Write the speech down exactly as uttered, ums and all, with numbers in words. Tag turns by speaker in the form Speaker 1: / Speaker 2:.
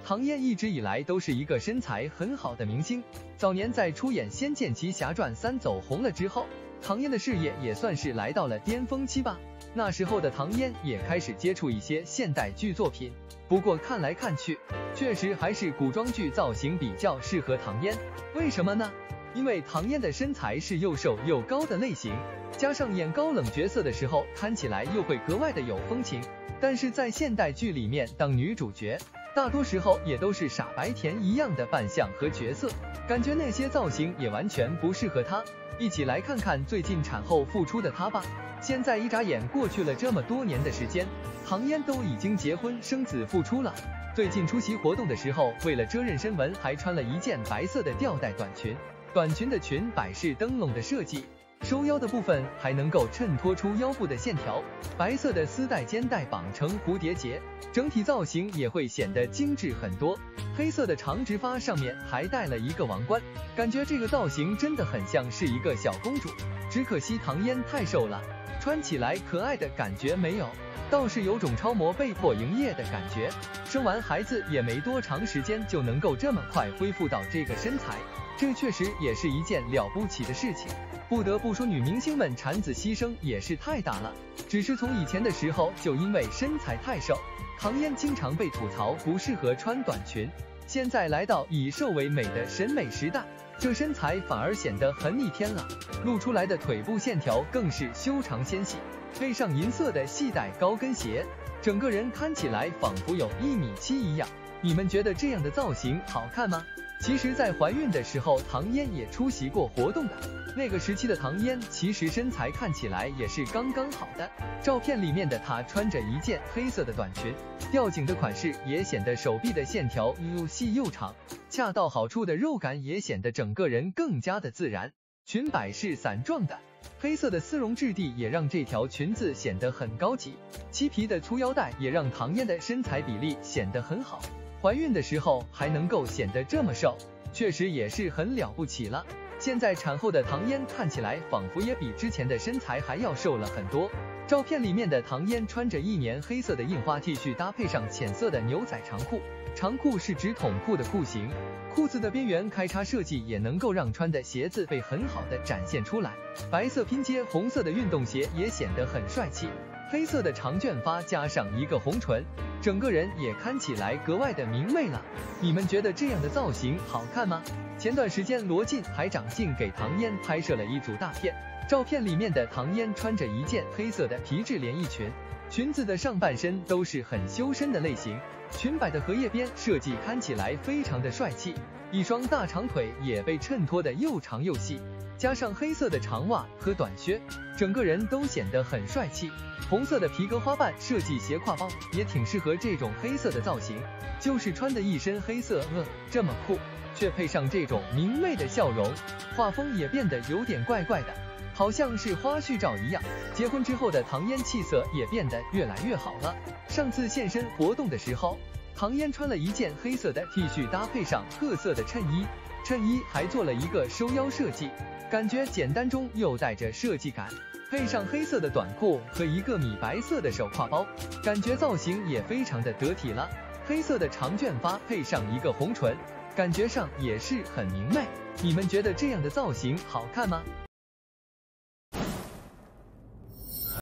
Speaker 1: 唐嫣一直以来都是一个身材很好的明星，早年在出演《仙剑奇侠传三》走红了之后，唐嫣的事业也算是来到了巅峰期吧。那时候的唐嫣也开始接触一些现代剧作品，不过看来看去，确实还是古装剧造型比较适合唐嫣。为什么呢？因为唐嫣的身材是又瘦又高的类型，加上演高冷角色的时候看起来又会格外的有风情。但是在现代剧里面当女主角，大多时候也都是傻白甜一样的扮相和角色，感觉那些造型也完全不适合她。一起来看看最近产后复出的她吧。现在一眨眼过去了这么多年的时间，唐嫣都已经结婚生子复出了。最近出席活动的时候，为了遮韧身纹，还穿了一件白色的吊带短裙，短裙的裙摆是灯笼的设计，收腰的部分还能够衬托出腰部的线条，白色的丝带肩带绑成蝴蝶结，整体造型也会显得精致很多。黑色的长直发上面还戴了一个王冠，感觉这个造型真的很像是一个小公主。只可惜唐嫣太瘦了，穿起来可爱的感觉没有，倒是有种超模被迫营业的感觉。生完孩子也没多长时间就能够这么快恢复到这个身材，这确实也是一件了不起的事情。不得不说，女明星们产子牺牲也是太大了。只是从以前的时候就因为身材太瘦，唐嫣经常被吐槽不适合穿短裙。现在来到以瘦为美的审美时代，这身材反而显得很逆天了，露出来的腿部线条更是修长纤细，配上银色的细带高跟鞋，整个人看起来仿佛有一米七一样。你们觉得这样的造型好看吗？其实在怀孕的时候，唐嫣也出席过活动的。那个时期的唐嫣其实身材看起来也是刚刚好的，照片里面的她穿着一件黑色的短裙，吊颈的款式也显得手臂的线条又细又长，恰到好处的肉感也显得整个人更加的自然。裙摆是伞状的，黑色的丝绒质地也让这条裙子显得很高级，漆皮的粗腰带也让唐嫣的身材比例显得很好。怀孕的时候还能够显得这么瘦，确实也是很了不起了。现在产后的唐嫣看起来仿佛也比之前的身材还要瘦了很多。照片里面的唐嫣穿着一棉黑色的印花 T 恤，搭配上浅色的牛仔长裤，长裤是直筒裤的裤型，裤子的边缘开叉设计也能够让穿的鞋子被很好的展现出来。白色拼接红色的运动鞋也显得很帅气，黑色的长卷发加上一个红唇，整个人也看起来格外的明媚了。你们觉得这样的造型好看吗？前段时间罗晋还长进给唐嫣拍摄了一组大片，照片里面的唐嫣穿着一件黑色的皮质连衣裙，裙子的上半身都是很修身的类型，裙摆的荷叶边设计看起来非常的帅气，一双大长腿也被衬托的又长又细，加上黑色的长袜和短靴，整个人都显得很帅气。红色的皮革花瓣设计斜挎包也挺适合这种黑色的造型，就是穿的一身黑色，呃，这么酷，却配上这种明媚的笑容，画风也变得有点怪怪的，好像是花絮照一样。结婚之后的唐嫣气色也变得越来越好了。上次现身活动的时候，唐嫣穿了一件黑色的 T 恤，搭配上褐色的衬衣，衬衣还做了一个收腰设计，感觉简单中又带着设计感，配上黑色的短裤和一个米白色的手挎包，感觉造型也非常的得体了。黑色的长卷发配上一个红唇，感觉上也是很明媚。你们觉得这样的造型好看吗？